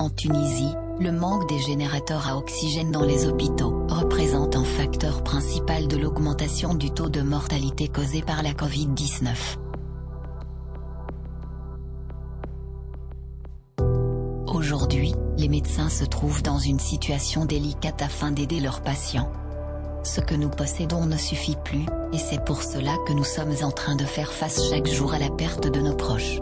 En Tunisie, le manque des générateurs à oxygène dans les hôpitaux représente un facteur principal de l'augmentation du taux de mortalité causé par la Covid-19. Aujourd'hui, les médecins se trouvent dans une situation délicate afin d'aider leurs patients. Ce que nous possédons ne suffit plus, et c'est pour cela que nous sommes en train de faire face chaque jour à la perte de nos proches.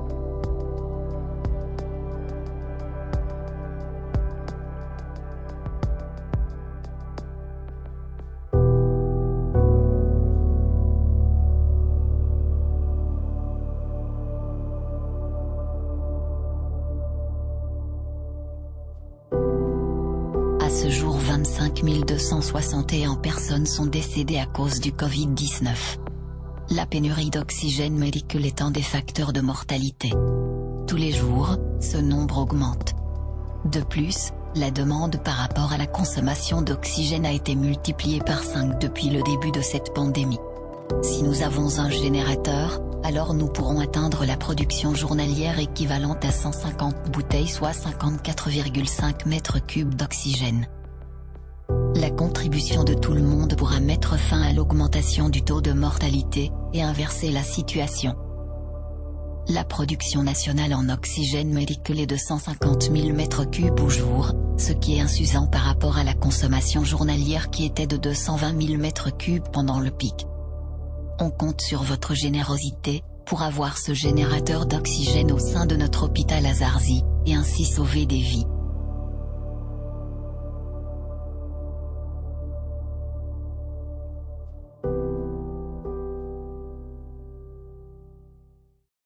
À ce jour, 25 261 personnes sont décédées à cause du Covid-19. La pénurie d'oxygène médical est un des facteurs de mortalité. Tous les jours, ce nombre augmente. De plus, la demande par rapport à la consommation d'oxygène a été multipliée par 5 depuis le début de cette pandémie. Si nous avons un générateur, alors nous pourrons atteindre la production journalière équivalente à 150 bouteilles, soit 54,5 mètres cubes d'oxygène. La contribution de tout le monde pourra mettre fin à l'augmentation du taux de mortalité, et inverser la situation. La production nationale en oxygène médical est de 150 000 mètres cubes au jour, ce qui est insuffisant par rapport à la consommation journalière qui était de 220 000 mètres cubes pendant le pic. On compte sur votre générosité, pour avoir ce générateur d'oxygène au sein de notre hôpital à Zarzis, et ainsi sauver des vies.